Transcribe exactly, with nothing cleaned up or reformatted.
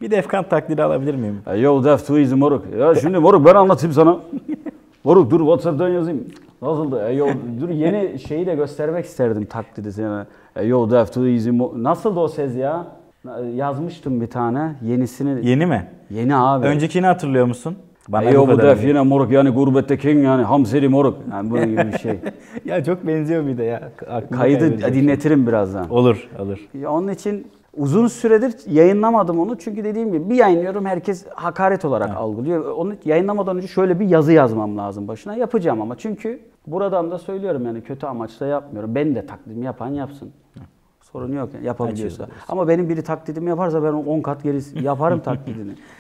Bir Defkan taklidi alabilir miyim? E, yo def too easy moruk. Ya şimdi moruk ben anlatayım sana. Moruk dur WhatsApp'tan yazayım. Nasıldı? E, yo dur yeni şeyi de göstermek isterdim taklidi sana. E, yo def too easy moruk. Nasıldı o ses ya? Yazmıştım bir tane. Yenisini. Yeni mi? Yeni abi. Öncekini hatırlıyor musun? Bana e, yo bu def yine moruk yani gurbetteki yani hamseri moruk. Yani bunun gibi bir şey. Ya çok benziyor bir de ya. Aklımda Kaydı dinletirim birazdan. Olur, olur. Ya onun için uzun süredir yayınlamadım onu. Çünkü dediğim gibi bir yayınlıyorum herkes hakaret olarak evet. algılıyor. Onu yayınlamadan önce şöyle bir yazı yazmam lazım başına. Yapacağım ama çünkü buradan da söylüyorum yani kötü amaçla yapmıyorum. Ben de taklidimi yapan yapsın. Sorun yok yani yapabiliyorsa. Ama benim biri taklidimi yaparsa ben on kat gerisi yaparım taklidini.